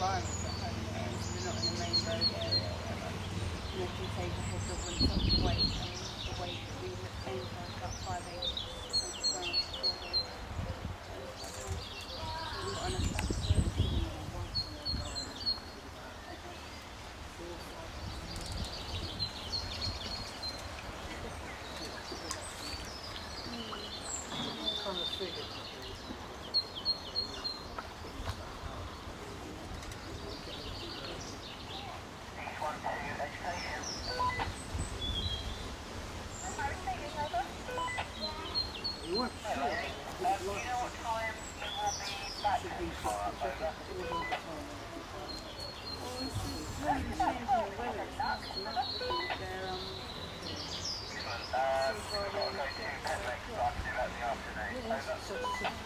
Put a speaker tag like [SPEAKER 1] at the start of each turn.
[SPEAKER 1] environment at home, so they're not in a main road area or whatever. And they can take a head dog when it's up to weight. I mean, the weight that we aim for is about 5 acres. So we've got enough tracks to do it.
[SPEAKER 2] Kind of figured. You weren't sure. Do you know what time you will be back to the farm?
[SPEAKER 1] Well, it's really the same thing with weather. It's not they're
[SPEAKER 2] Yes,